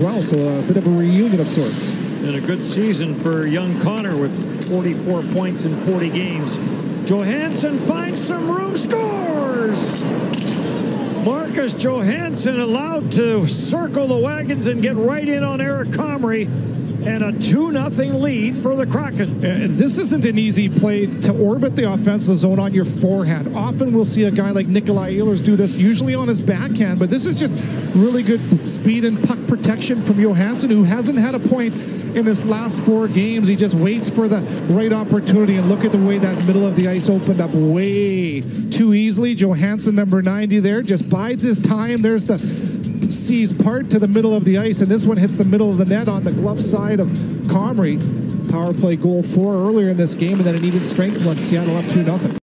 Well, so a bit of a reunion of sorts. And a good season for young Connor with 44 points in 40 games. Johansson finds some room, scores! Marcus Johansson allowed to circle the wagons and get right in on Eric Comrie. And a 2-0 lead for the Kraken. This isn't an easy play to orbit the offensive zone on your forehand. Often we'll see a guy like Nikolai Ehlers do this, usually on his backhand, but this is just really good speed and puck protection from Johansson, who hasn't had a point in this last 4 games. He just waits for the right opportunity, and look at the way that middle of the ice opened up way too easily. Johansson, number 90 there, just bides his time. There's the sees part to the middle of the ice, and this one hits the middle of the net on the glove side of Comrie. Power play goal 4 earlier in this game, and then an even strength one. Seattle up 2-0.